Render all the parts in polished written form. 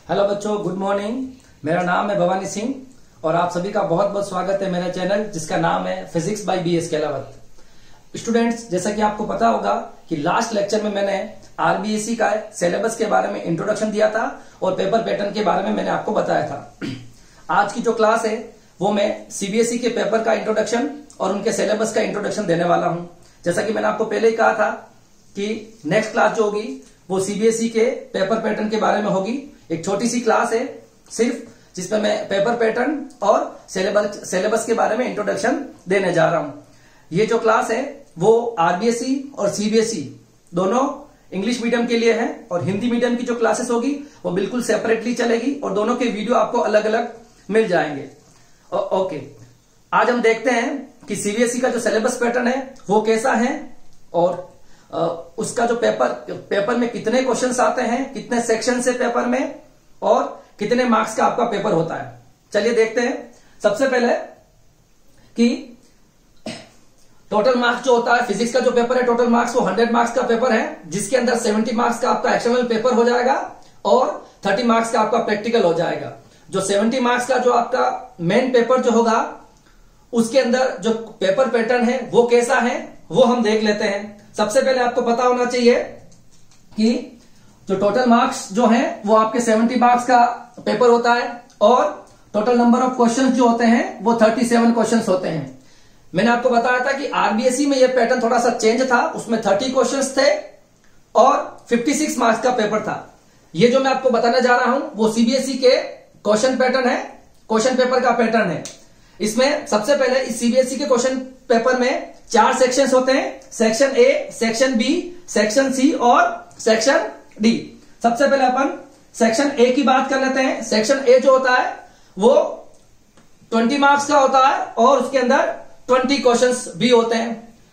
Hello बच्चों, good morning. मेरा नाम है भवानी सिंह और आप सभी का बहुत बहुत स्वागत है मेरे चैनल जिसका नाम है physics by BS Kelawat. Students, जैसा कि आपको पता होगा कि लास्ट लेक्चर में मैंने आरबीएससी का सिलेबस के बारे में इंट्रोडक्शन दिया था और पेपर पैटर्न के बारे में मैंने आपको बताया था। आज की जो क्लास है वो मैं सीबीएसई के पेपर का इंट्रोडक्शन और उनके सिलेबस का इंट्रोडक्शन देने वाला हूं। जैसा कि मैंने आपको पहले ही कहा था कि नेक्स्ट क्लास जो होगी वो सीबीएसई के पेपर पैटर्न के बारे में होगी। एक छोटी सी क्लास है सिर्फ, जिसमें मैं पेपर पैटर्न और सिलेबस के बारे में इंट्रोडक्शन देने जा रहा हूं। ये जो क्लास है वो आरबीएसई और सीबीएसई दोनों इंग्लिश मीडियम के लिए है और हिंदी मीडियम की जो क्लासेस होगी वो बिल्कुल सेपरेटली चलेगी और दोनों के वीडियो आपको अलग अलग मिल जाएंगे। ओके, आज हम देखते हैं कि सीबीएसई का जो सिलेबस पैटर्न है वो कैसा है और उसका जो पेपर में कितने क्वेश्चंस आते हैं, कितने सेक्शन से पेपर में और कितने मार्क्स का आपका पेपर होता है। चलिए देखते हैं। सबसे पहले कि टोटल मार्क्स जो होता है, फिजिक्स का जो पेपर है टोटल मार्क्स वो 100 मार्क्स का पेपर है, जिसके अंदर 70 मार्क्स का आपका एक्सटर्नल पेपर हो जाएगा और 30 मार्क्स का आपका प्रैक्टिकल हो जाएगा। जो 70 मार्क्स का जो आपका मेन पेपर जो होगा उसके अंदर जो पेपर पैटर्न है वो कैसा है वो हम देख लेते हैं। सबसे पहले आपको पता होना चाहिए कि जो टोटल मार्क्स जो हैं वो आपके 70 मार्क्स का पेपर होता है और टोटल नंबर ऑफ क्वेश्चंस जो होते हैं वो 37 क्वेश्चंस होते हैं। मैंने आपको बताया था कि आरबीएसई में ये पैटर्न थोड़ा सा चेंज था, उसमें 30 क्वेश्चंस थे और 56 मार्क्स का पेपर था। ये जो मैं आपको बताने जा रहा हूं वो सीबीएसई के क्वेश्चन पैटर्न है, क्वेश्चन पेपर का पैटर्न है। इसमें सबसे पहले इस सीबीएसई के क्वेश्चन पेपर में 4 सेक्शंस होते हैं, section A, section B, section C और सेक्शन डी। सबसे पहले अपन सेक्शन ए की बात कर लेते हैं। सेक्शन ए जो होता है वो 20 मार्क्स का होता है और उसके अंदर 20 क्वेश्चंस भी होते हैं।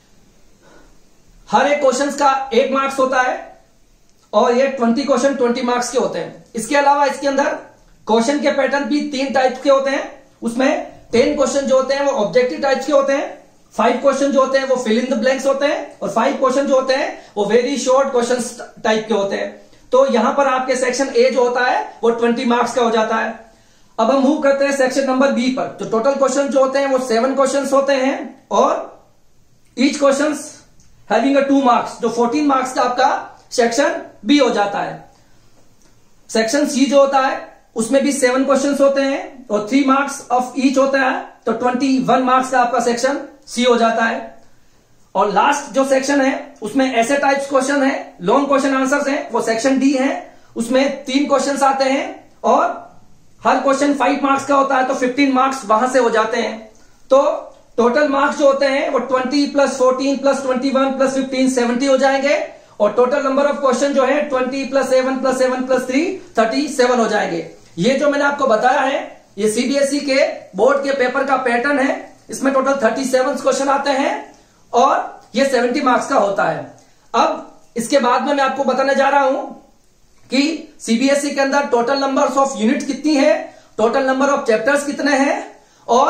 हर एक क्वेश्चंस का 1 मार्क्स होता है और ये 20 क्वेश्चन 20 मार्क्स के होते हैं। इसके अलावा इसके अंदर क्वेश्चन के पैटर्न भी 3 टाइप के होते हैं। उसमें 10 क्वेश्चन जो होते हैं वो ऑब्जेक्टिव टाइप्स के होते हैं, 5 क्वेश्चन जो होते हैं वो फिल इन द ब्लैंक्स होते हैं और 5 क्वेश्चन जो होते हैं वो वेरी शॉर्ट क्वेश्चन टाइप के होते हैं। तो यहां पर आपके सेक्शन ए जो होता है वो 20 मार्क्स का हो जाता है। अब हम मूव करते हैं सेक्शन नंबर बी पर। तो टोटल क्वेश्चन जो होते हैं वो 7 क्वेश्चन होते हैं और ईच क्वेश्चन हैविंग 2 मार्क्स, जो 14 मार्क्स का आपका सेक्शन बी हो जाता है। सेक्शन सी जो होता है उसमें भी 7 क्वेश्चंस होते हैं और 3 मार्क्स ऑफ ईच होता है, तो 21 मार्क्स का आपका सेक्शन सी हो जाता है। और लास्ट जो सेक्शन है उसमें ऐसे टाइप्स क्वेश्चन है, लॉन्ग क्वेश्चन आंसर्स हैं, वो सेक्शन डी है। उसमें 3 क्वेश्चंस आते हैं और हर क्वेश्चन 5 मार्क्स का होता है, तो 15 मार्क्स वहां से हो जाते हैं। तो टोटल मार्क्स जो होते हैं वो 20 + 14 + 21 + 15 70 हो जाएंगे और टोटल नंबर ऑफ क्वेश्चन जो है 20 + 7 + 7 + 3 37 हो जाएंगे। ये जो मैंने आपको बताया है ये सीबीएसई के बोर्ड के पेपर का पैटर्न है। इसमें टोटल 37 क्वेश्चन आते हैं और ये 70 मार्क्स का होता है। अब इसके बाद में मैं आपको बताने जा रहा हूं कि सीबीएसई के अंदर टोटल नंबर ऑफ यूनिट कितनी है, टोटल नंबर ऑफ चैप्टर्स कितने हैं और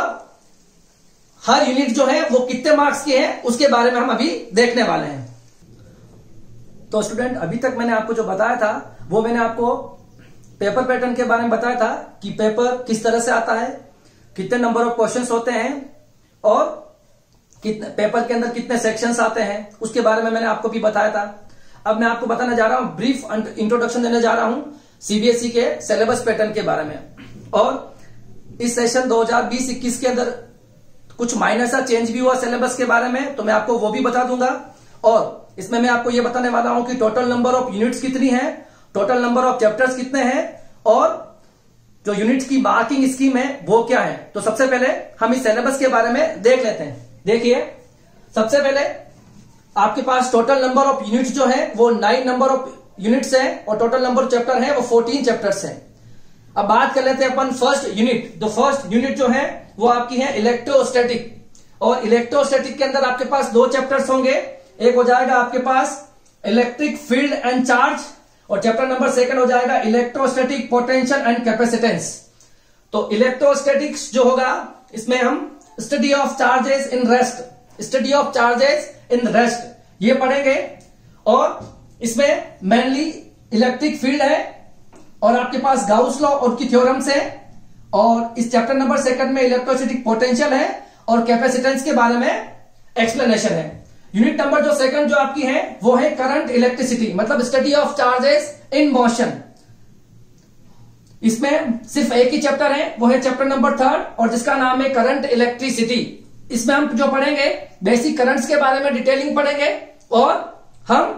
हर यूनिट जो है वो कितने मार्क्स के हैं उसके बारे में हम अभी देखने वाले हैं। तो स्टूडेंट, अभी तक मैंने आपको जो बताया था वो मैंने आपको पेपर पैटर्न के बारे में बताया था कि पेपर किस तरह से आता है, कितने नंबर ऑफ क्वेश्चंस होते हैं और कितने पेपर के अंदर कितने सेक्शंस आते हैं, उसके बारे में मैंने आपको भी बताया था। अब मैं आपको बताने जा रहा हूं, ब्रीफ इंट्रोडक्शन देने जा रहा हूं सीबीएसई के सिलेबस पैटर्न के बारे में। और इस सेशन 2020-21 के अंदर कुछ माइनर सा चेंज भी हुआ सिलेबस के बारे में, तो मैं आपको वो भी बता दूंगा। और इसमें मैं आपको ये बताने वाला हूं कि टोटल नंबर ऑफ यूनिट्स कितनी है, टोटल नंबर ऑफ चैप्टर्स कितने हैं और जो यूनिट्स की मार्किंग स्कीम है वो क्या है। तो सबसे पहले हम इस सिलेबस के बारे में देख लेते हैं। देखिए, सबसे पहले आपके पास टोटल नंबर ऑफ यूनिट्स जो है वो 9 नंबर ऑफ यूनिट्स है और टोटल नंबर ऑफ चैप्टर है वो 14 चैप्टर्स है। अब बात कर लेते हैं अपन फर्स्ट यूनिट। तो फर्स्ट यूनिट जो है वो आपकी है इलेक्ट्रोस्टैटिक और इलेक्ट्रोस्टैटिक के अंदर आपके पास 2 चैप्टर्स होंगे। एक हो जाएगा आपके पास इलेक्ट्रिक फील्ड एंड चार्ज और चैप्टर नंबर 2 हो जाएगा इलेक्ट्रोस्टैटिक पोटेंशियल एंड कैपेसिटेंस। तो इलेक्ट्रोस्टैटिक्स जो होगा इसमें हम study of charges in rest, study of charges in rest ये पढ़ेंगे और इसमें मेनली इलेक्ट्रिक फील्ड है और आपके पास गाउस लॉ और की थ्योरम्स है, और इस चैप्टर नंबर 2 में इलेक्ट्रोस्टैटिक पोटेंशियल है और कैपेसिटेंस के बारे में एक्सप्लेनेशन है। यूनिट नंबर जो 2 जो आपकी है वो है करंट इलेक्ट्रिसिटी, मतलब study of charges in motion. इसमें सिर्फ एक ही चैप्टर है, वो है चैप्टर नंबर 3 और जिसका नाम है करंट इलेक्ट्रिसिटी। इसमें हम जो पढ़ेंगे बेसिक करंट्स के बारे में डिटेलिंग पढ़ेंगे और हम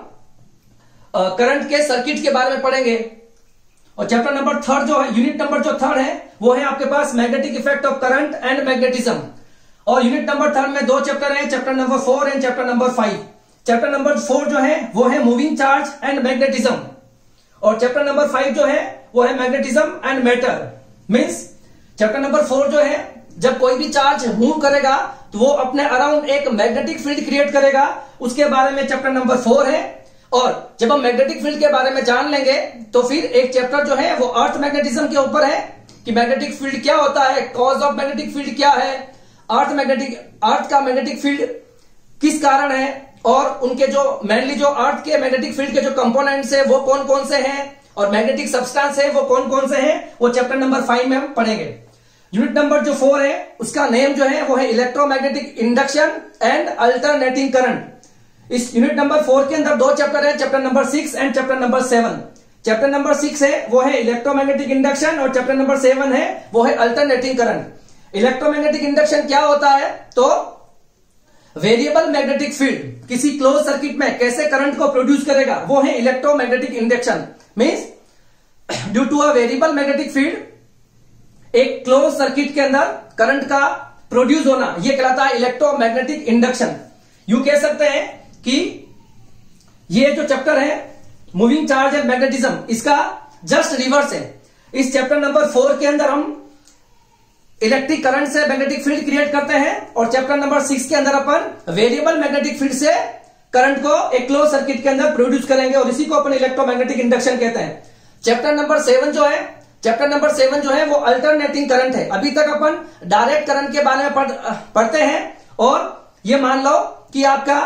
करंट के सर्किट के बारे में पढ़ेंगे। और चैप्टर नंबर 3 जो है, यूनिट नंबर जो 3 है वो है आपके पास magnetic effect of current and magnetism. और यूनिट नंबर 3 में 2 चैप्टर हैं, chapter number 4 and chapter number 5। Chapter number 4 जो है वो है मूविंग चार्ज एंड मैग्नेटिज्म, और चैप्टर नंबर 5 जो है वो है magnetism and matter. Means chapter number 4 जो है, जब कोई भी चार्ज मूव करेगा तो वो अपने अराउंड एक मैग्नेटिक फील्ड क्रिएट करेगा, उसके बारे में चैप्टर नंबर 4 है। और जब हम मैग्नेटिक फील्ड के बारे में जान लेंगे तो फिर एक चैप्टर जो है वो अर्थ मैग्नेटिज्म के ऊपर है कि मैग्नेटिक फील्ड क्या होता है, कॉज ऑफ मैग्नेटिक फील्ड क्या है, अर्थ का मैग्नेटिक फील्ड किस कारण है, और उनके जो मेनली जो अर्थ के मैग्नेटिक फील्ड के जो कंपोनेंट्स है वो कौन कौन से हैं, और मैग्नेटिक सब्सटेंस है वो कौन कौन से हैं, वो चैप्टर नंबर 5 में हम पढ़ेंगे। यूनिट नंबर जो 4 है उसका नेम जो है वो है electromagnetic induction and alternating current. इस यूनिट नंबर 4 के अंदर 2 चैप्टर है, chapter number 6 and chapter number 7। Chapter number 6 है वो है इलेक्ट्रोमैग्नेटिक इंडक्शन और चैप्टर नंबर 7 है वो है अल्टरनेटिंग करंट। इलेक्ट्रोमैग्नेटिक इंडक्शन क्या होता है, तो वेरिएबल मैग्नेटिक फील्ड किसी क्लोज सर्किट में कैसे करंट को प्रोड्यूस करेगा, वो है electromagnetic induction. Means due to a variable magnetic field एक क्लोज सर्किट के अंदर करंट का प्रोड्यूस होना, यह कहलाता है इलेक्ट्रोमैग्नेटिक इंडक्शन। यूं कह सकते हैं कि ये जो चैप्टर है मूविंग चार्ज एंड मैग्नेटिज्म, इसका जस्ट रिवर्स है। इस चैप्टर नंबर 4 के अंदर हम इलेक्ट्रिक करंट से मैग्नेटिक फील्ड क्रिएट करते हैं, और चैप्टर नंबर 6 के अंदर अपन वेरिएबल मैग्नेटिक फील्ड से करंट को एक क्लोज सर्किट के अंदर प्रोड्यूस करेंगे, और इसी को अपन इलेक्ट्रोमैग्नेटिक इंडक्शन कहते हैं। चैप्टर नंबर 7 जो है वो अल्टरनेटिंग करंट है। अभी तक अपन डायरेक्ट करंट के बारे में पढ़ते हैं, और ये मान लो कि आपका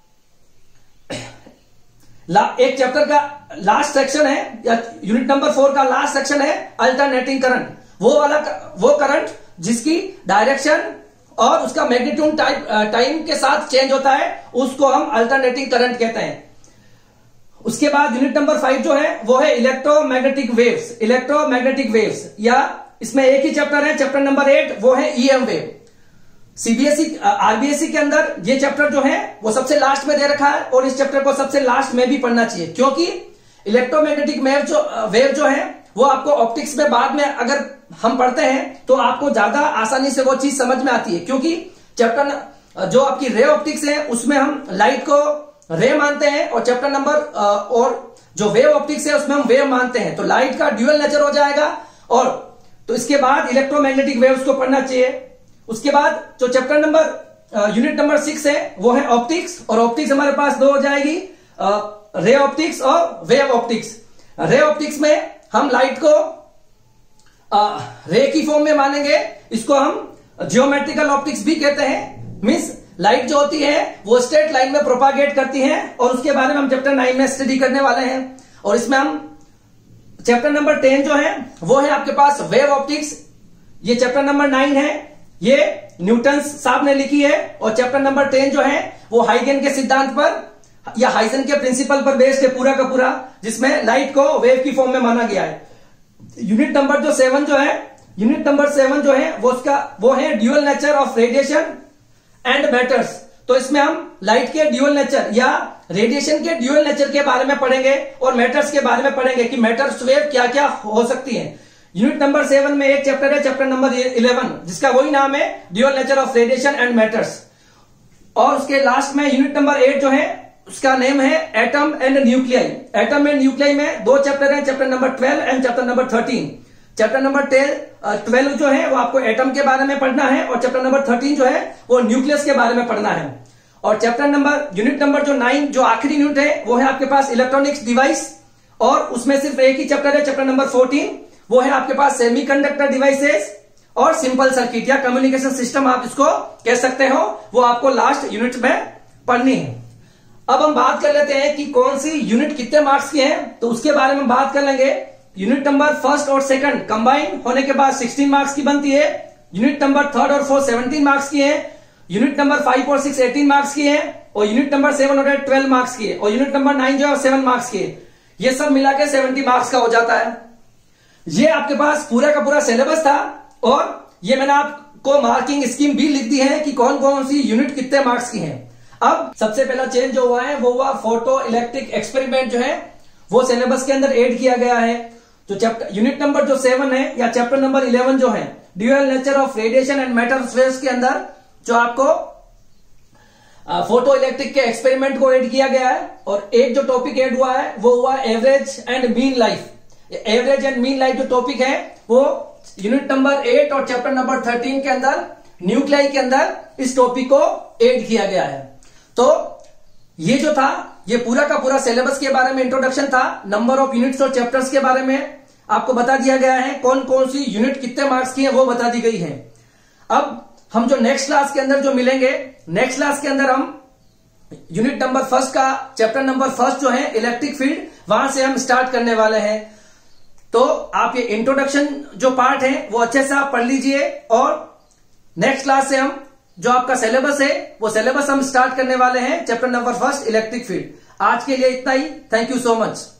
एक चैप्टर का लास्ट सेक्शन है, या यूनिट नंबर 4 का लास्ट सेक्शन है अल्टरनेटिंग करंट। वो करंट जिसकी डायरेक्शन और उसका मैग्नीट्यूड टाइम के साथ चेंज होता है, उसको हम अल्टरनेटिंग करंट कहते हैं। उसके बाद यूनिट नंबर 5 जो है वो है इलेक्ट्रोमैग्नेटिक वेव्स, या इसमें एक ही चैप्टर है, चैप्टर नंबर 8 वो है ईएम वेव। सीबीएसई आरबीएसई के अंदर ये चैप्टर जो है वो सबसे लास्ट में दे रखा है, और इस चैप्टर को सबसे लास्ट में भी पढ़ना चाहिए, क्योंकि इलेक्ट्रोमैग्नेटिक वेव जो है वो आपको ऑप्टिक्स में बाद में अगर हम पढ़ते हैं तो आपको ज्यादा आसानी से वो चीज समझ में आती है। क्योंकि चैप्टर जो आपकी रे ऑप्टिक्स है उसमें हम लाइट को रे मानते हैं, और चैप्टर नंबर और जो वेव ऑप्टिक्स है उसमें हम वेव मानते हैं, तो लाइट का ड्यूअल नेचर हो जाएगा। और तो इसके बाद इलेक्ट्रोमैग्नेटिक वेव्स को पढ़ना चाहिए। उसके बाद जो चैप्टर नंबर यूनिट नंबर 6 है वो है ऑप्टिक्स, और ऑप्टिक्स हमारे पास 2 हो जाएगी, रे ऑप्टिक्स और वेव ऑप्टिक्स। रे ऑप्टिक्स में हम लाइट को रे की फॉर्म में मानेंगे, इसको हम जियोमेट्रिकल ऑप्टिक्स भी कहते हैं। मींस लाइट जो होती है वो स्ट्रेट लाइन में प्रोपागेट करती है, और उसके बारे में हम चैप्टर 9 में स्टडी करने वाले हैं। और इसमें हम चैप्टर नंबर 10 जो है वो है आपके पास वेव ऑप्टिक्स। ये चैप्टर नंबर 9 है, ये न्यूटन साहब ने लिखी है, और चैप्टर नंबर 10 जो है वो हाइगन के सिद्धांत पर या हाइगन के प्रिंसिपल पर बेस्ड है पूरा का पूरा, जिसमें लाइट को वेव की फॉर्म में माना गया है। यूनिट नंबर 7 जो है वो है dual nature of radiation and matters. तो इसमें हम लाइट के ड्यूअल नेचर या रेडिएशन के ड्यूअल नेचर के बारे में पढ़ेंगे, और मैटर्स के बारे में पढ़ेंगे कि मैटर्स वेव क्या क्या हो सकती है। यूनिट नंबर 7 में एक चैप्टर है, चैप्टर नंबर 11, जिसका वही नाम है dual nature of radiation and matters. और उसके लास्ट में यूनिट नंबर 8 जो है उसका नेम है atom and nuclei. Atom and nuclei में 2 चैप्टर हैं, chapter number 12 and chapter number 13। Chapter number 12 जो है वो आपको एटम के बारे में पढ़ना है, और चैप्टर नंबर 13 जो है वो न्यूक्लियस के बारे में पढ़ना है। और यूनिट नंबर जो 9 जो आखिरी यूनिट है वो है आपके पास इलेक्ट्रॉनिक्स डिवाइस, और उसमें सिर्फ एक ही चैप्टर है, चैप्टर नंबर 14 वो है आपके पास सेमीकंडक्टर डिवाइसेस और सिंपल सर्किट या कम्युनिकेशन सिस्टम आप इसको कह सकते हो, वो आपको लास्ट यूनिट में पढ़नी है। अब हम बात कर लेते हैं कि कौन सी यूनिट कितने मार्क्स की है, तो उसके बारे में बात कर लेंगे यूनिट नंबर फर्स्ट और सेकंड कंबाइन होने के बाद 16 मार्क्स की बनती है। यूनिट नंबर थर्ड और फोर्थ 17 मार्क्स की है। यूनिट नंबर 5 और 6 18 मार्क्स की है। और यूनिट नंबर 7 और 8 12 मार्क्स की है। और यूनिट नंबर 9 जो है 7 मार्क्स की है। ये सब मिला के 70 मार्क्स का हो जाता है। ये आपके पास पूरा का पूरा सिलेबस था और ये मैंने आपको मार्किंग स्कीम भी लिख दी है कि कौन कौन सी यूनिट कितने मार्क्स की है। अब सबसे पहला चेंज जो हुआ है वो हुआ फोटो इलेक्ट्रिक एक्सपेरिमेंट जो है वो सिलेबस के अंदर ऐड किया गया है। जो चैप्टर यूनिट नंबर जो 7 है या चैप्टर नंबर 11 जो है dual nature of radiation and matter waves के अंदर जो आपको फोटो इलेक्ट्रिक के एक्सपेरिमेंट को ऐड किया गया है। और एक जो टॉपिक ऐड हुआ है वो हुआ average and mean life. Average and mean life जो टॉपिक है वो यूनिट नंबर 8 और चैप्टर नंबर 13 के अंदर न्यूक्लियाई के अंदर इस टॉपिक को ऐड किया गया है। तो ये जो था ये पूरा का पूरा सिलेबस के बारे में इंट्रोडक्शन था। नंबर ऑफ यूनिट्स और चैप्टर्स के बारे में आपको बता दिया गया है। कौन कौन सी यूनिट कितने मार्क्स की है वो बता दी गई है। अब हम जो नेक्स्ट क्लास के अंदर जो मिलेंगे, नेक्स्ट क्लास के अंदर हम यूनिट नंबर फर्स्ट का चैप्टर नंबर फर्स्ट जो है इलेक्ट्रिक फील्ड वहां से हम स्टार्ट करने वाले हैं। तो आप ये इंट्रोडक्शन जो पार्ट है वो अच्छे से आप पढ़ लीजिए और नेक्स्ट क्लास से हम जो आपका सिलेबस है वो सिलेबस हम स्टार्ट करने वाले हैं chapter number first electric field. आज के लिए इतना ही। Thank you so much.